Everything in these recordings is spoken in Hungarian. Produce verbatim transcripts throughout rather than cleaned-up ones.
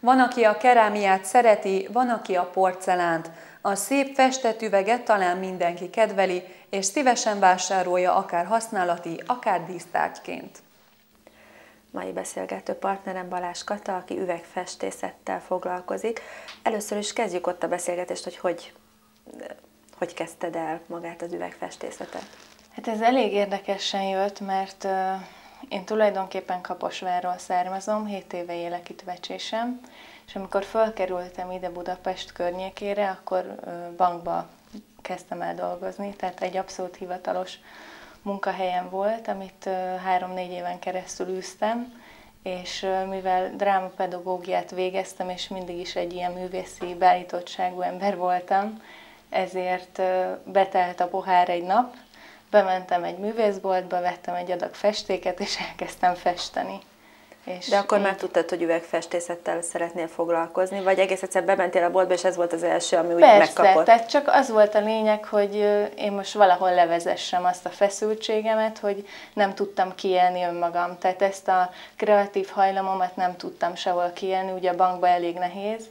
Van, aki a kerámiát szereti, van, aki a porcelánt. A szép festett üveget talán mindenki kedveli, és szívesen vásárolja akár használati, akár dísztárgyként. Mai beszélgető partnerem Balázs Kata, aki üvegfestészettel foglalkozik. Először is kezdjük ott a beszélgetést, hogy hogy, hogy kezdted el magát az üvegfestészetet. Hát ez elég érdekesen jött, mert uh, én tulajdonképpen Kaposvárról származom, hét éve élek itt Vecsésem, és amikor fölkerültem ide Budapest környékére, akkor uh, bankba kezdtem el dolgozni, tehát egy abszolút hivatalos munkahelyem volt, amit három-négy éven keresztül űztem, és mivel drámapedagógiát végeztem, és mindig is egy ilyen művészi beállítottságú ember voltam, ezért betelt a pohár egy nap, bementem egy művészboltba, vettem egy adag festéket, és elkezdtem festeni. És De akkor így... már tudtad, hogy üvegfestészettel szeretnél foglalkozni, vagy egész egyszer bementél a boltba, és ez volt az első, ami úgy Persze, megkapott? tehát csak az volt a lényeg, hogy én most valahol levezessem azt a feszültségemet, hogy nem tudtam kiélni önmagam. Tehát ezt a kreatív hajlamomat nem tudtam sehol kiélni, ugye a bankban elég nehéz,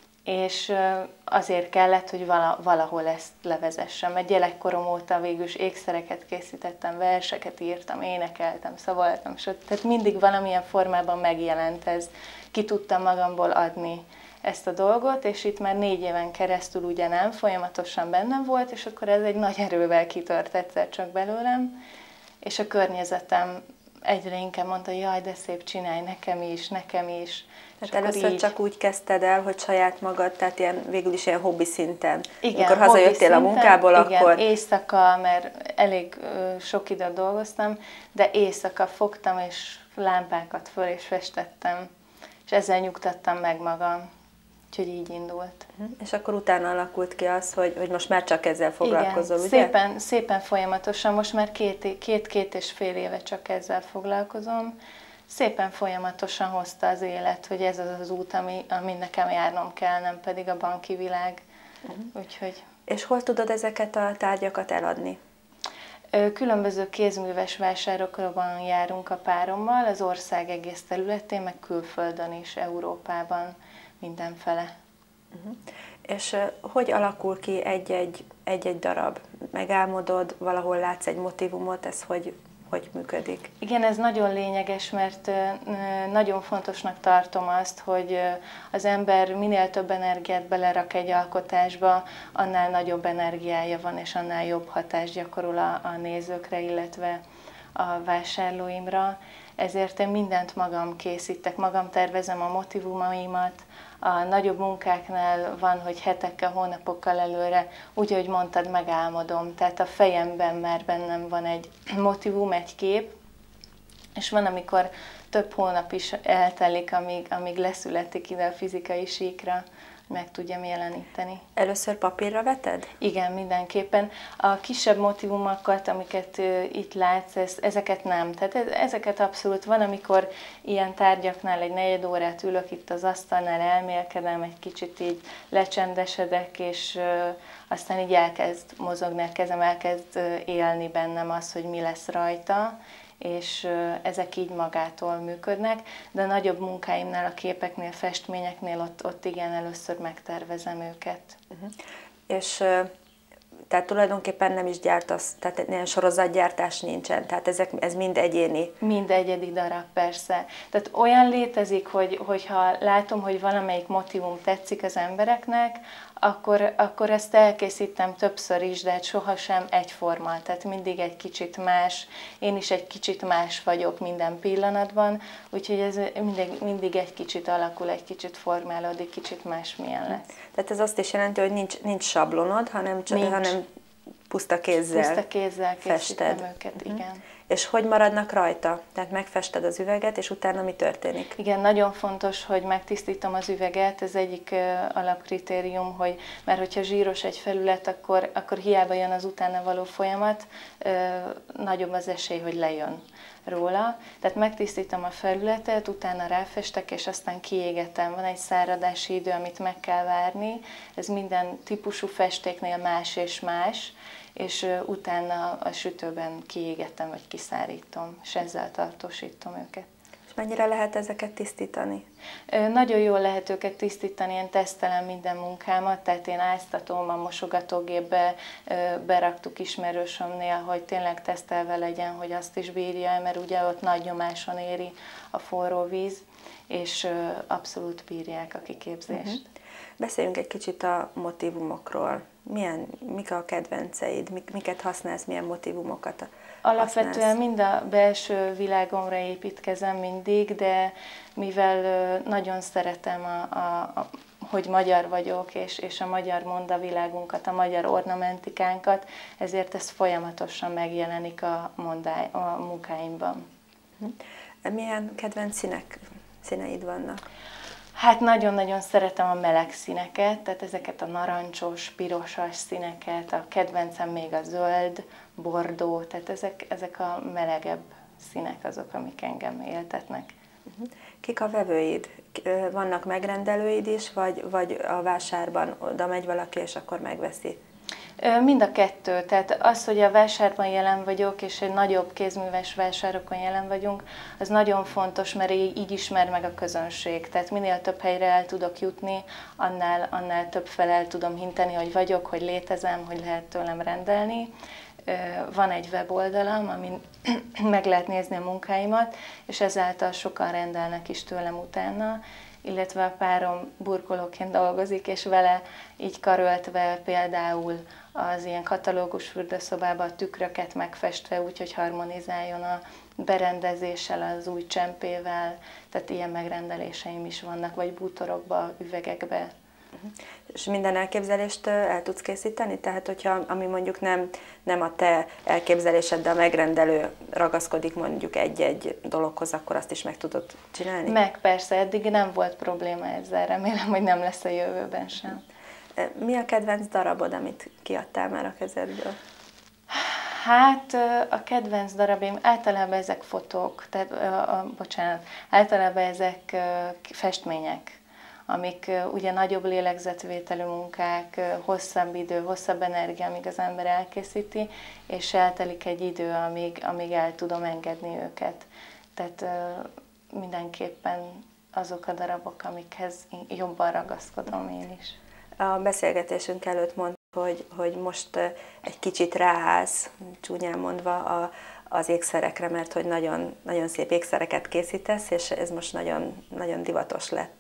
és azért kellett, hogy valahol ezt levezessem. Egy gyerekkorom óta végül is ékszereket készítettem, verseket írtam, énekeltem, szavaltam, sőt, tehát mindig valamilyen formában megjelent ez. Ki tudtam magamból adni ezt a dolgot, és itt már négy éven keresztül ugye nem, folyamatosan bennem volt, és akkor ez egy nagy erővel kitört egyszer csak belőlem, és a környezetem egyre inkább mondta, hogy jaj, de szép, csinálj, nekem is, nekem is. Tehát először így... csak úgy kezdted el, hogy saját magad, tehát ilyen, végül is ilyen hobbi szinten. Igen, amikor hazajöttél szinten, a munkából, igen, akkor... éjszaka, mert elég ö, sok időt dolgoztam, de éjszaka fogtam, és lámpákat föl, és festettem, és ezzel nyugtattam meg magam. Úgyhogy így indult. És akkor utána alakult ki az, hogy, hogy most már csak ezzel foglalkozol, igen, ugye? Szépen, szépen folyamatosan, most már két, két, két és fél éve csak ezzel foglalkozom. Szépen folyamatosan hozta az élet, hogy ez az az út, ami, ami nekem járnom kell, nem pedig a banki világ. Uh-huh. Úgyhogy... És hol tudod ezeket a tárgyakat eladni? Különböző kézműves vásárokban járunk a párommal, az ország egész területén, meg külföldön is, Európában, mindenfele. Uh-huh. És uh, hogy alakul ki egy-egy, egy-egy darab? Megálmodod, valahol látsz egy motivumot, ez hogy, hogy működik? Igen, ez nagyon lényeges, mert nagyon fontosnak tartom azt, hogy az ember minél több energiát belerak egy alkotásba, annál nagyobb energiája van, és annál jobb hatást gyakorol a, a nézőkre, illetve a vásárlóimra. Ezért én mindent magam készítek, magam tervezem a motivumaimat. A nagyobb munkáknál van, hogy hetekkel, hónapokkal előre, úgy, ahogy mondtad, megálmodom. Tehát a fejemben már bennem van egy motivum, egy kép, és van, amikor több hónap is eltelik, amíg, amíg leszületik ide a fizikai síkra, meg tudjam jeleníteni. Először papírra veted? Igen, mindenképpen. A kisebb motivumokat, amiket uh, itt látsz, ez, ezeket nem. Tehát ez, ezeket abszolút van, amikor ilyen tárgyaknál egy negyed órát ülök itt az asztalnál, elmélkedem, egy kicsit így lecsendesedek, és uh, aztán így elkezd mozogni a kezem, elkezd uh, élni bennem az, hogy mi lesz rajta, és ezek így magától működnek, de a nagyobb munkáimnál, a képeknél, festményeknél ott, ott igen, először megtervezem őket. Uh-huh. És tehát tulajdonképpen nem is gyártasz, tehát ilyen sorozatgyártás nincsen, tehát ezek, ez mind egyéni? Mind egyedi darab, persze. Tehát olyan létezik, hogy, hogyha látom, hogy valamelyik motivum tetszik az embereknek, akkor, akkor ezt elkészítem többször is, de hát sohasem egyforma, tehát mindig egy kicsit más, én is egy kicsit más vagyok minden pillanatban, úgyhogy ez mindig, mindig egy kicsit alakul, egy kicsit formálódik, kicsit másmilyen lesz. Tehát ez azt is jelenti, hogy nincs, nincs sablonod, hanem, csak, nincs. hanem puszta kézzel Puszta kézzel készítem fested. őket, uh-huh. igen. És hogy maradnak rajta? Tehát megfested az üveget, és utána mi történik? Igen, nagyon fontos, hogy megtisztítom az üveget, ez egyik uh, alapkritérium, hogy mert hogyha zsíros egy felület, akkor, akkor hiába jön az utána való folyamat, uh, nagyobb az esély, hogy lejön róla. Tehát megtisztítom a felületet, utána ráfestek, és aztán kiégetem. Van egy száradási idő, amit meg kell várni, ez minden típusú festéknél más és más, és utána a sütőben kiégetem, vagy kiszárítom, és ezzel tartósítom őket. Mennyire lehet ezeket tisztítani? Nagyon jól lehet őket tisztítani, én tesztelem minden munkámat, tehát én áztatom a mosogatógépbe, beraktuk ismerősömnél, hogy tényleg tesztelve legyen, hogy azt is bírja, mert ugye ott nagy nyomáson éri a forró víz, és abszolút bírják a kiképzést. Uh-huh. Beszéljünk egy kicsit a motívumokról. Milyen, mik a kedvenceid, mik, miket használsz, milyen motívumokat Alapvetően használsz? mind a belső világomra építkezem mindig, de mivel nagyon szeretem, a, a, a, hogy magyar vagyok, és, és a magyar mondavilágunkat, a magyar ornamentikánkat, ezért ez folyamatosan megjelenik a, mondály, a munkáimban. Milyen kedvenc színek, színeid vannak? Hát nagyon-nagyon szeretem a meleg színeket, tehát ezeket a narancsos, pirosas színeket, a kedvencem még a zöld, bordó, tehát ezek, ezek a melegebb színek azok, amik engem éltetnek. Kik a vevőid? Vannak megrendelőid is, vagy, vagy a vásárban oda megy valaki, és akkor megveszi? Mind a kettő, tehát az, hogy a vásárban jelen vagyok, és egy nagyobb kézműves vásárokon jelen vagyunk, az nagyon fontos, mert így ismer meg a közönség. Tehát minél több helyre el tudok jutni, annál, annál több fel el tudom hinteni, hogy vagyok, hogy létezem, hogy lehet tőlem rendelni. Van egy weboldalam, amin meg lehet nézni a munkáimat, és ezáltal sokan rendelnek is tőlem utána, illetve a párom burkolóként dolgozik, és vele így karöltve például az ilyen katalógus fürdőszobába a tükröket megfestve úgy, hogy harmonizáljon a berendezéssel, az új csempével, tehát ilyen megrendeléseim is vannak, vagy bútorokba, üvegekbe. És minden elképzelést el tudsz készíteni? Tehát, hogyha ami mondjuk nem, nem a te elképzelésed, de a megrendelő ragaszkodik mondjuk egy-egy dologhoz, akkor azt is meg tudod csinálni? Meg persze, eddig nem volt probléma ezzel, remélem, hogy nem lesz a jövőben sem. Mi a kedvenc darabod, amit kiadtál már a kezedből? Hát a kedvenc darabim általában ezek fotók, tehát, a, a, bocsánat, általában ezek festmények, amik ugye nagyobb lélegzetvételű munkák, hosszabb idő, hosszabb energia, amíg az ember elkészíti, és eltelik egy idő, amíg, amíg el tudom engedni őket. Tehát mindenképpen azok a darabok, amikhez jobban ragaszkodom én is. A beszélgetésünk előtt mondta, hogy, hogy most egy kicsit ráállsz, csúnyán mondva, a, az ékszerekre, mert hogy nagyon, nagyon szép ékszereket készítesz, és ez most nagyon, nagyon divatos lett.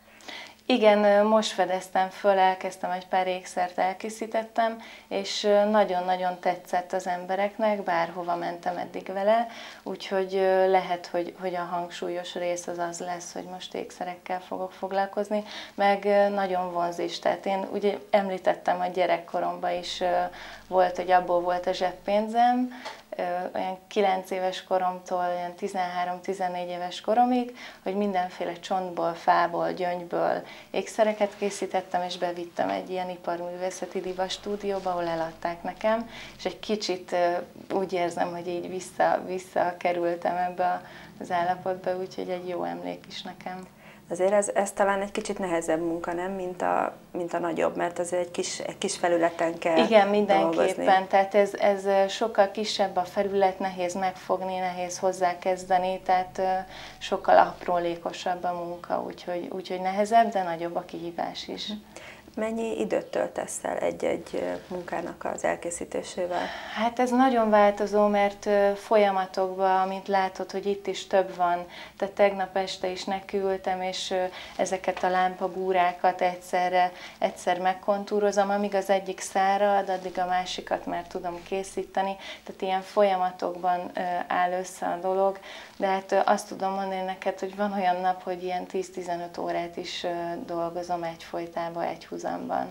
Igen, most fedeztem föl, elkezdtem egy pár ékszert, elkészítettem, és nagyon-nagyon tetszett az embereknek, bárhova mentem eddig vele, úgyhogy lehet, hogy, hogy a hangsúlyos rész az az lesz, hogy most ékszerekkel fogok foglalkozni, meg nagyon vonz is. Tehát én ugye említettem, hogy gyerekkoromban is volt, hogy abból volt a zseppénzem, olyan kilenc éves koromtól olyan tizenhárom-tizennégy éves koromig, hogy mindenféle csontból, fából, gyöngyből ékszereket készítettem, és bevittem egy ilyen iparművészeti divat stúdióba, ahol eladták nekem, és egy kicsit úgy érzem, hogy így vissza, visszakerültem ebbe az állapotba, úgyhogy egy jó emlék is nekem. Azért ez, ez talán egy kicsit nehezebb munka, nem? Mint a, mint a nagyobb, mert azért egy kis, egy kis felületen kell Igen, mindenképpen. dolgozni. Tehát ez, ez sokkal kisebb a felület, nehéz megfogni, nehéz hozzákezdeni, tehát sokkal aprólékosabb a munka, úgyhogy, úgyhogy nehezebb, de nagyobb a kihívás is. Mennyi időt töltesz el egy-egy munkának az elkészítésével? Hát ez nagyon változó, mert folyamatokban, amint látod, hogy itt is több van. Tehát tegnap este is nekiültem, és ezeket a lámpabúrákat egyszerre, egyszer megkontúrozom, amíg az egyik szárad, addig a másikat már tudom készíteni. Tehát ilyen folyamatokban áll össze a dolog, de hát azt tudom mondani neked, hogy van olyan nap, hogy ilyen tíz-tizenöt órát is dolgozom egyfolytában, egy húzamban.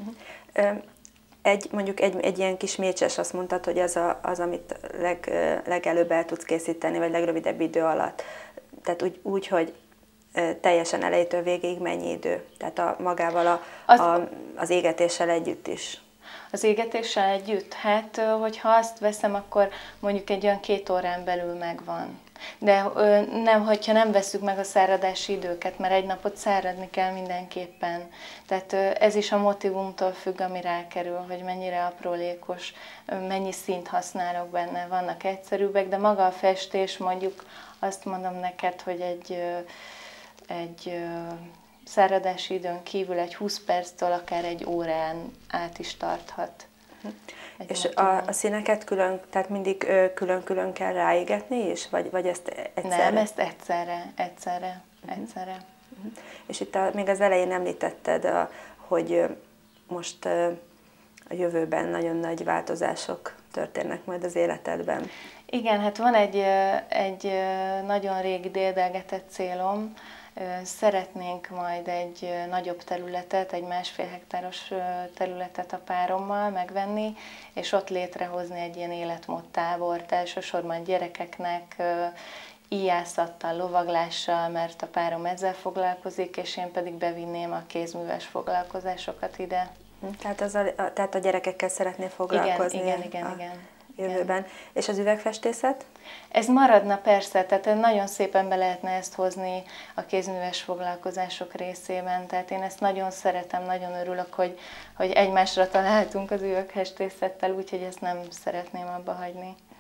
Egy, mondjuk egy, egy ilyen kis mécses, azt mondtad, hogy az, a, az amit leg, legelőbb el tudsz készíteni, vagy legrövidebb idő alatt. Tehát úgy, úgy hogy teljesen elejétől végéig mennyi idő? Tehát a, magával a, az, a, az égetéssel együtt is. Az égetéssel együtt? Hát, hogyha azt veszem, akkor mondjuk egy olyan két órán belül megvan. De nem, hogyha nem vesszük meg a száradási időket, mert egy napot száradni kell mindenképpen. Tehát ez is a motivumtól függ, ami rákerül, hogy mennyire aprólékos, mennyi színt használok benne. Vannak egyszerűbbek, de maga a festés, mondjuk azt mondom neked, hogy egy, egy száradási időn kívül egy húsz perctől akár egy órán át is tarthat. És a, a színeket külön, tehát mindig külön-külön kell ráégetni is, vagy, vagy ezt egyszerre? Nem, ezt egyszerre, egyszerre, uh-huh. egyszerre. Uh-huh. És itt a, még az elején említetted, a, hogy most a jövőben nagyon nagy változások történnek majd az életedben. Igen, hát van egy, egy nagyon régi dédelgetett célom. Szeretnénk majd egy nagyobb területet, egy másfél hektáros területet a párommal megvenni, és ott létrehozni egy ilyen életmódtábort, elsősorban gyerekeknek, íjászattal, lovaglással, mert a párom ezzel foglalkozik, és én pedig bevinném a kézműves foglalkozásokat ide. Tehát, az a, tehát a gyerekekkel szeretnél foglalkozni? Igen, igen, igen, igen. Jövőben. Igen. És az üvegfestészet? Ez maradna persze, tehát nagyon szépen be lehetne ezt hozni a kézműves foglalkozások részében, tehát én ezt nagyon szeretem, nagyon örülök, hogy, hogy egymásra találtunk az üvegfestészettel, úgyhogy ezt nem szeretném abba hagyni.